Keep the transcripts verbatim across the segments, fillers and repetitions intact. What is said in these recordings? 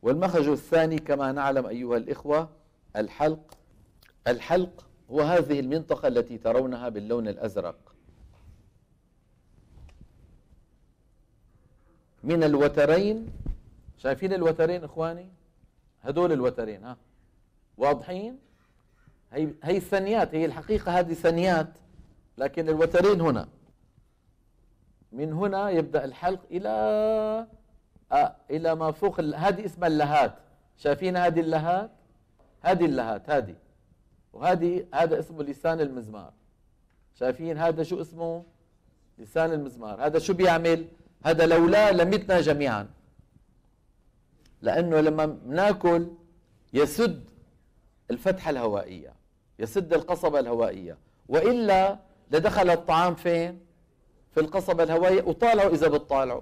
والمخرج الثاني كما نعلم أيها الإخوة الحلق. الحلق هو هذه المنطقة التي ترونها باللون الأزرق من الوترين. شايفين الوترين إخواني؟ هدول الوترين، ها واضحين؟ هي هي الثنيات، هي الحقيقة هذه ثنيات، لكن الوترين هنا. من هنا يبدأ الحلق إلى آه إلى ما فوق. هذه اسمها اللهات. شايفين هذه اللهات؟ هذه اللهات هذه، وهذه هذا اسمه لسان المزمار. شايفين هذا شو اسمه؟ لسان المزمار. هذا شو بيعمل؟ هذا لولا لمتنا جميعا، لأنه لما بناكل يسد الفتحة الهوائية، يسد القصبة الهوائية، وإلا لدخل الطعام فين؟ في القصبة الهوائية. وطالعوا إذا بتطالعوا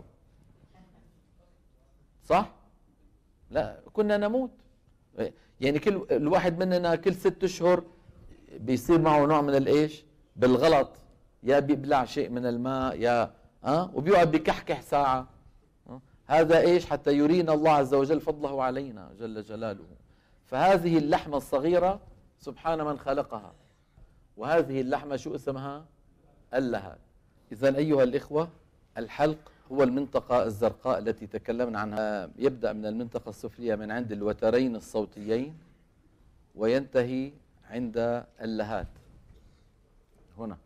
صح؟ لا كنا نموت. يعني كل الواحد مننا كل ست اشهر بيصير معه نوع من الايش؟ بالغلط، يا بيبلع شيء من الماء يا اه وبيقعد بكحكح ساعة. أه؟ هذا ايش؟ حتى يرينا الله عز وجل فضله علينا جل جلاله. فهذه اللحمة الصغيرة سبحان من خلقها، وهذه اللحمة شو اسمها؟ اللهات. إذن أيها الإخوة الحلق هو المنطقة الزرقاء التي تكلمنا عنها. يبدأ من المنطقة السفلية من عند الوترين الصوتيين وينتهي عند اللهات هنا.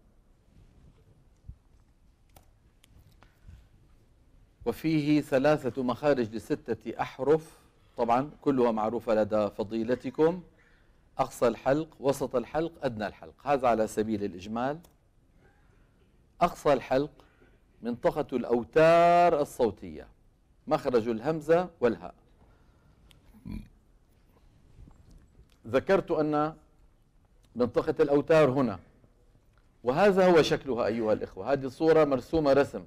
وفيه ثلاثة مخارج لستة أحرف، طبعا كلها معروفة لدى فضيلتكم: أقصى الحلق، وسط الحلق، أدنى الحلق. هذا على سبيل الإجمال. أقصى الحلق منطقة الأوتار الصوتية، مخرج الهمزة والهاء. ذكرت أن منطقة الأوتار هنا، وهذا هو شكلها أيها الإخوة. هذه صورة مرسومة رسم،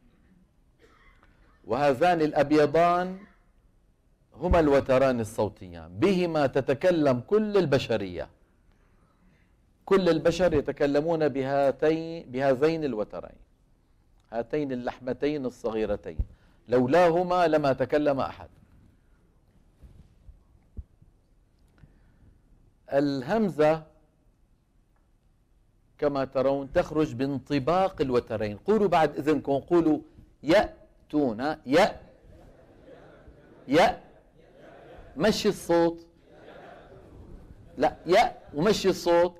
وهذان الأبيضان هما الوتران الصوتيان، بهما تتكلم كل البشرية. كل البشر يتكلمون بهاتين بهذين الوترين، هاتين اللحمتين الصغيرتين، لولاهما لما تكلم أحد. الهمزة كما ترون تخرج بانطباق الوترين. قولوا بعد إذنكم، قولوا يأتون. يأ يأ مشي الصوت، لا يأ ومشي الصوت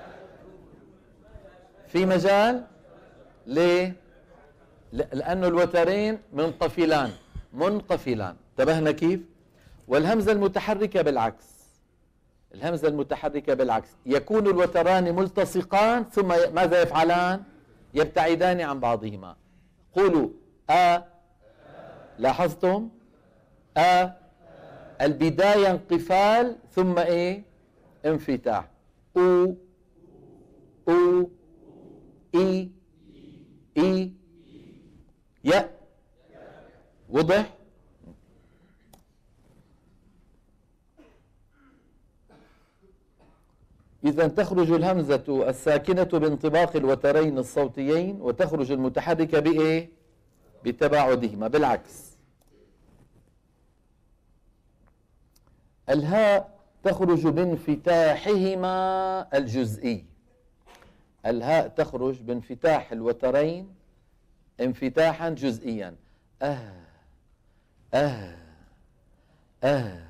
في مجال. ليه؟ لأنه الوترين منقفلان منقفلان. انتبهنا كيف؟ والهمزة المتحركة بالعكس. الهمزة المتحركة بالعكس يكون الوتران ملتصقان ثم ماذا يفعلان؟ يبتعدان عن بعضهما. قولوا أ. لاحظتم؟ أ البداية انقفال ثم ايه؟ انفتاح. او او اي اي يا. وضح؟ إذا تخرج الهمزة الساكنة بانطباق الوترين الصوتيين، وتخرج المتحركة بإيه؟ بتباعدهما بالعكس. الهاء تخرج بانفتاحهما الجزئي. الهاء تخرج بانفتاح الوترين انفتاحا جزئيا. أه أه أه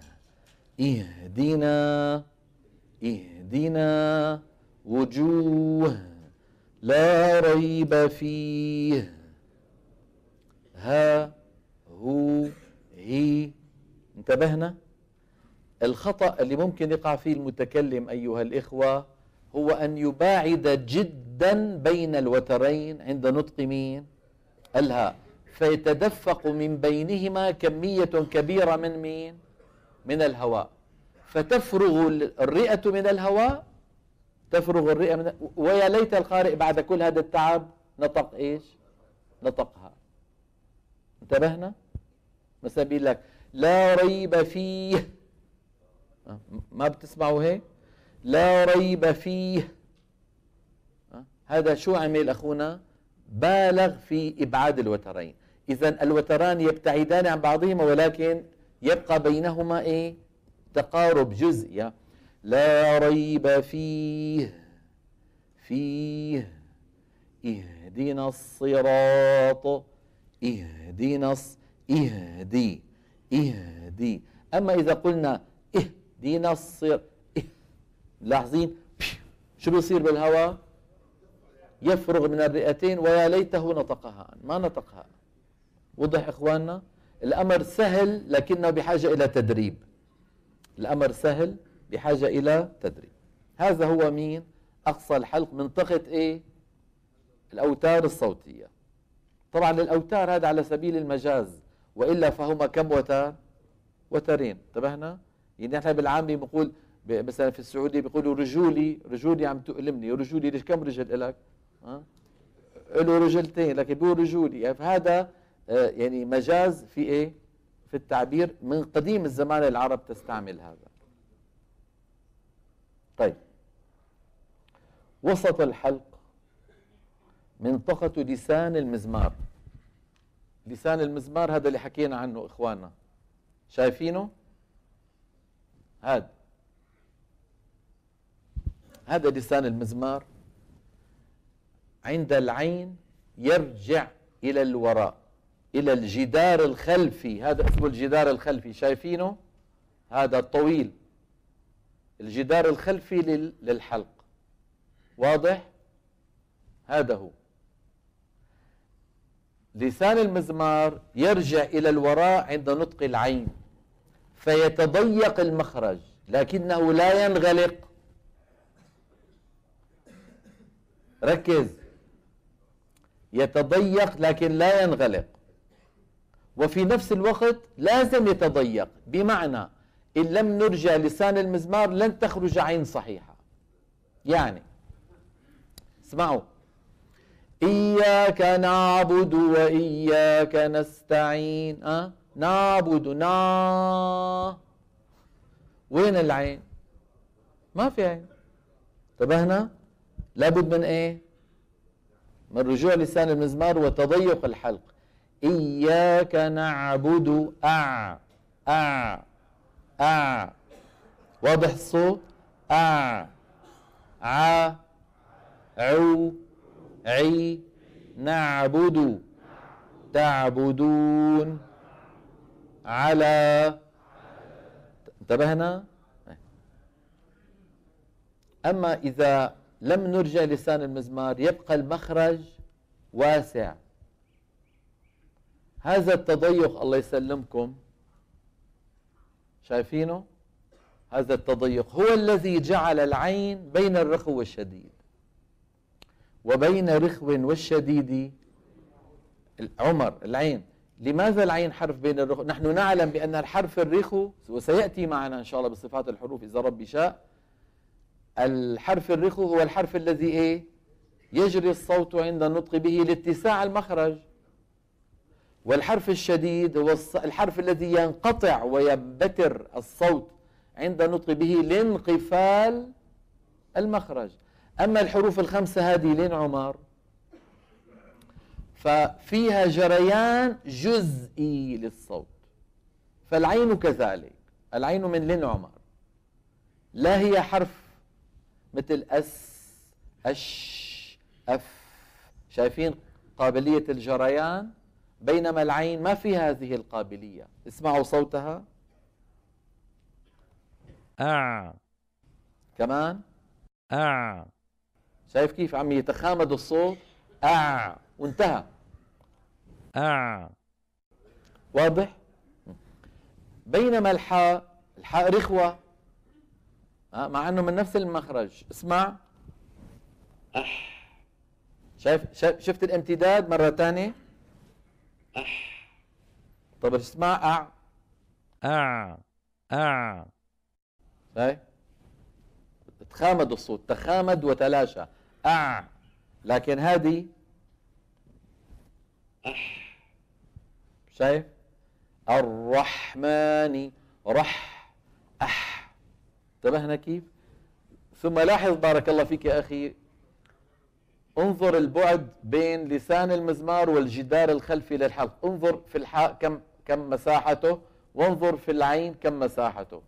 اهدنا اهدنا وجوه لا ريب فيه. ها هو هي. انتبهنا؟ الخطأ اللي ممكن يقع فيه المتكلم أيها الإخوة هو أن يباعد جدا بين الوترين عند نطق مين؟ الهاء، فيتدفق من بينهما كمية كبيرة من مين؟ من الهواء، فتفرغ الرئة من الهواء، تفرغ الرئة من، ويا ليت القارئ بعد كل هذا التعب نطق ايش؟ نطقها. انتبهنا؟ مثلا بيقول لك لا ريب فيه، ما بتسمعوا هيك؟ لا ريب فيه. هذا شو عمل أخونا؟ بالغ في إبعاد الوترين. إذن الوتران يبتعدان عن بعضهما ولكن يبقى بينهما ايه؟ تقارب جزئي. لا ريب فيه فيه اهدنا الصراط اهدنا الص... اهدي اهدي. اما اذا قلنا اهدنا الصراط إه... لاحظين شو بيصير بالهواء؟ يفرغ من الرئتين ويا ليته نطقها، ما نطقها. وضح اخواننا؟ الامر سهل لكنه بحاجه الى تدريب. الامر سهل بحاجه الى تدريب. هذا هو مين؟ اقصى الحلق، منطقه ايه؟ الاوتار الصوتيه. طبعا الاوتار هذا على سبيل المجاز، والا فهما كم وتر؟ وترين. انتبهنا؟ يعني نحن بالعامي بنقول مثلا في السعوديه بيقولوا رجولي، رجولي عم تؤلمني، رجولي ليش كم رجل لك؟ ها؟ له رجلتين لكن بيقول رجولي. يعني فهذا يعني مجاز في ايه؟ في التعبير، من قديم الزمان العرب تستعمل هذا. طيب، وسط الحلق منطقة لسان المزمار. لسان المزمار هذا اللي حكينا عنه اخواننا، شايفينه؟ هذا هذا لسان المزمار. عند العين يرجع إلى الوراء، إلى الجدار الخلفي. هذا اسمه الجدار الخلفي، شايفينه؟ هذا الطويل، الجدار الخلفي للحلق. واضح؟ هذا هو لسان المزمار. يرجع إلى الوراء عند نطق العين فيتضيق المخرج لكنه لا ينغلق. ركز، يتضيق لكن لا ينغلق، وفي نفس الوقت لازم يتضيق، بمعنى إن لم نرجع لسان المزمار لن تخرج عين صحيحة. يعني اسمعوا: إياك نعبد وإياك نستعين. أه؟ نعبد نا وين العين؟ ما في عين. انتبهنا؟ لابد من ايه؟ من رجوع لسان المزمار وتضيق الحلق. إياك نعبد أع أع أع. واضح الصوت؟ أع ع عو عي. نعبد تعبدون على. انتبهنا؟ أما إذا لم نرجع لسان المزمار يبقى المخرج واسع. هذا التضيق الله يسلمكم، شايفينه؟ هذا التضيق هو الذي جعل العين بين الرخو والشديد، وبين رخو والشديد عمر العين. لماذا العين حرف بين الرخو؟ نحن نعلم بأن الحرف الرخو، وسيأتي معنا إن شاء الله بصفات الحروف إذا ربي شاء، الحرف الرخو هو الحرف الذي إيه؟ يجري الصوت عند النطق به لاتساع المخرج، والحرف الشديد هو الحرف الذي ينقطع وينبتر الصوت عند النطق به لانقفال المخرج. أما الحروف الخمسة هذه لين عمر ففيها جريان جزئي للصوت، فالعين كذلك. العين من لين عمر لا هي حرف مثل أس أش أف، شايفين قابلية الجريان؟ بينما العين ما فيها هذه القابلية. اسمعوا صوتها. أع. كمان أع. شايف كيف عم يتخامد الصوت؟ أع وانتهى. أع. واضح؟ بينما الحاء، الحاء رخوة مع انه من نفس المخرج. اسمع. أح. شايف شفت الامتداد مرة ثانية؟ أح. طب اسمع. أع أع أع. شايف؟ تخامد الصوت، تخامد وتلاشى. أع. لكن هذه أح. شايف؟ الرحمن رح أح. انتبهنا كيف؟ ثم لاحظ بارك الله فيك يا أخي، انظر البعد بين لسان المزمار والجدار الخلفي للحلق. انظر في الحاء كم كم مساحته، وانظر في العين كم مساحته.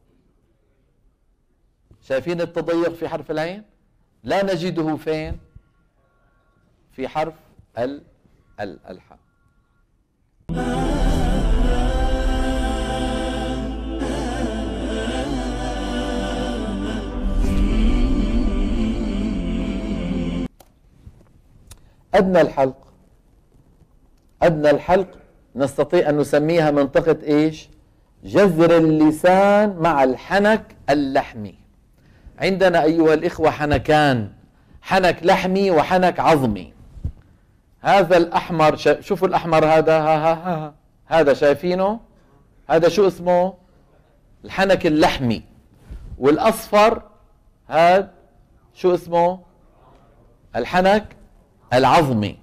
شايفين التضيق في حرف العين؟ لا نجده فين؟ في حرف ال ال الحاء. أدنى الحلق، أدنى الحلق نستطيع أن نسميها منطقة إيش؟ جذر اللسان مع الحنك اللحمي. عندنا أيها الإخوة حنكان، حنك لحمي وحنك عظمي. هذا الأحمر، شوفوا الأحمر هذا، ها ها ها هذا شايفينه؟ هذا شو اسمه؟ الحنك اللحمي. والأصفر هذا شو اسمه؟ الحنك العظمي.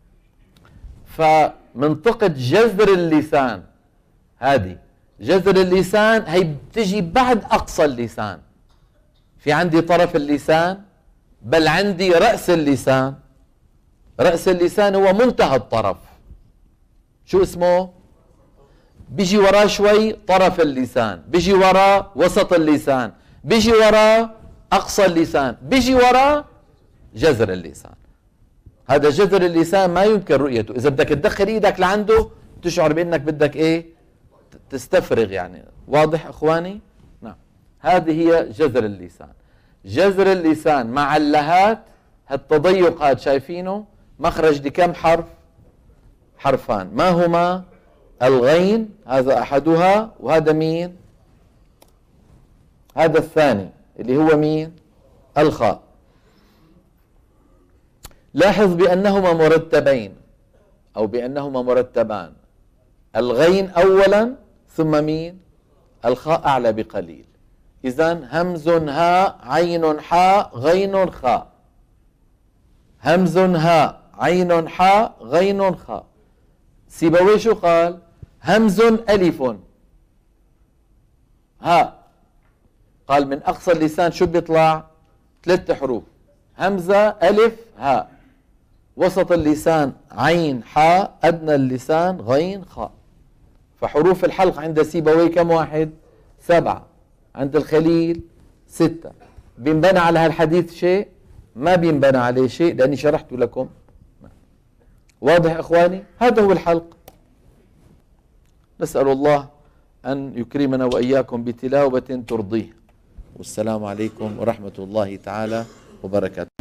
فمنطقة جذر اللسان هذه، جذر اللسان هي بتجي بعد أقصى اللسان. في عندي طرف اللسان، بل عندي رأس اللسان. رأس اللسان هو منتهى الطرف، شو اسمه؟ بيجي وراه شوي طرف اللسان، بيجي وراه وسط اللسان، بيجي وراه أقصى اللسان، بيجي وراه جذر اللسان. هذا جذر اللسان ما يمكن رؤيته. إذا بدك تدخل إيدك لعنده تشعر بأنك بدك إيه؟ تستفرغ يعني. واضح إخواني؟ نعم، هذه هي جذر اللسان. جذر اللسان مع اللهات، هالتضيق هذا شايفينه؟ مخرج دي كم حرف؟ حرفان. ما هما؟ الغين، هذا أحدها، وهذا مين؟ هذا الثاني اللي هو مين؟ الخاء. لاحظ بأنهما مرتبين أو بأنهما مرتبان. الغين أولا ثم مين؟ الخاء أعلى بقليل. إذن همز هاء عين حاء غين خاء. همز هاء عين حاء غين خاء. سيبويه شو قال؟ همز ألف هاء. قال من أقصى اللسان شو بيطلع؟ ثلاث حروف، همزة ألف هاء. وسط اللسان عين حاء، أدنى اللسان غين خاء. فحروف الحلق عند سيبويه كم واحد؟ سبعة. عند الخليل ستة. بينبنى على هالحديث شيء؟ ما بينبنى عليه شيء لأني شرحت لكم. واضح إخواني؟ هذا هو الحلق. نسأل الله أن يكرمنا وإياكم بتلاوة ترضيه. والسلام عليكم ورحمة الله تعالى وبركاته.